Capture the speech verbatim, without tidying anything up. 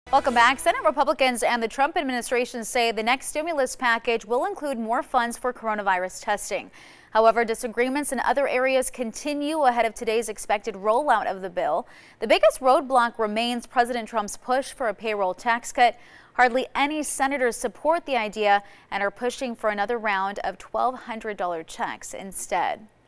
Welcome back. Senate Republicans and the Trump administration say the next stimulus package will include more funds for coronavirus testing. However, disagreements in other areas continue ahead of today's expected rollout of the bill. The biggest roadblock remains President Trump's push for a payroll tax cut. Hardly any senators support the idea and are pushing for another round of twelve hundred dollar checks instead.